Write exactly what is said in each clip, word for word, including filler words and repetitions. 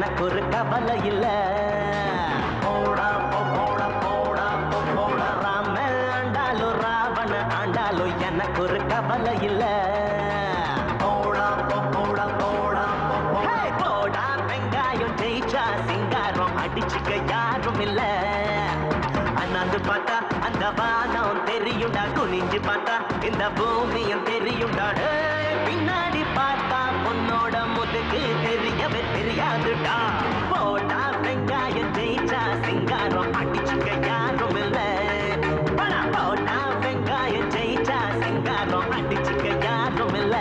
எனக்கு ஒரு கவலை இல்ல. போடா போடா போடா போடா ராம ஆண்டாலும் ராவண ஆண்டாலும் எனக்கு ஒரு கவலை இல்ல. போடா போடா போடா போடா வெங்காயம் ஜெயிச்சா சிங்காரம் அடிச்சுக்க யாரும் இல்ல. அண்ணாந்து பார்த்தா அந்த வானம் தெரியுண்டா, குனிஞ்சு பார்த்தா இந்த பூமியும் தெரியுண்டா. பின்னாடி பார்த்தா பொண்ணோட முதுகு தெரியவே தெரியாதுடா. போடா வெங்காயம் ஜெயிச்சா சிங்காரம் அடிச்சுக்க யாரும் இல்ல. போடா வெங்காயம் ஜெயிச்சா சிங்காரம் அடிச்சுக்க யாரும் இல்ல.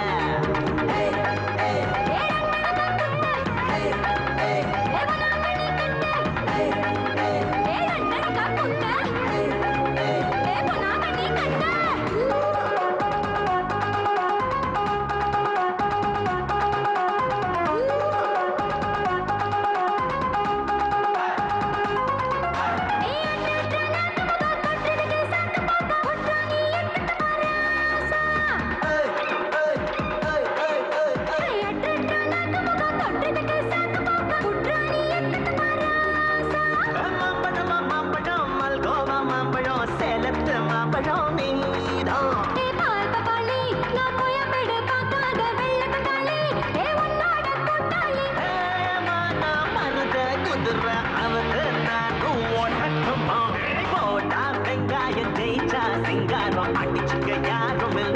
சிங்காரம் அடிச்சுக்க யாரும் இல்ல.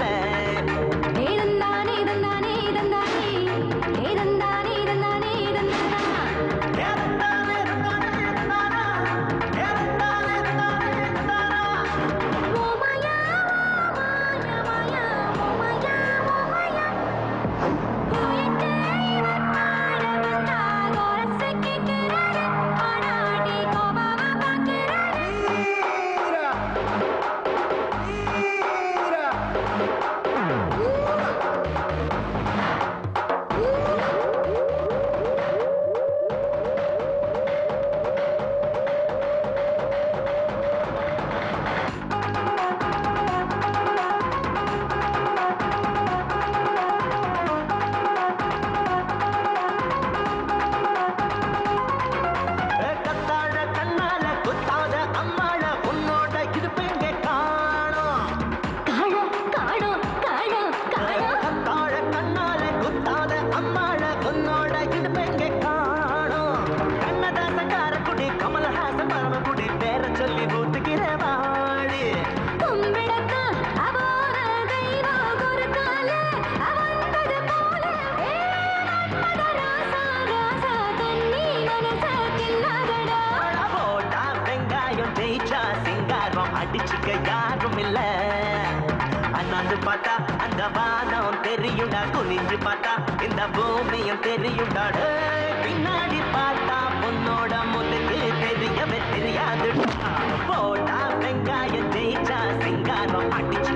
அடிச்சுக்க யாரும் இல்ல. அண்ணாந்து பார்த்தா அந்த வானம் தெரியுண்டா, குனிஞ்சு பார்த்தா இந்த பூமியும் தெரியுண்டா. பின்னாடி பார்த்தா பொண்ணோட முதுகு தெரியவே தெரியாது. போடா வெங்காயம் ஜெயிச்சா சிங்காரம் அடிச்சு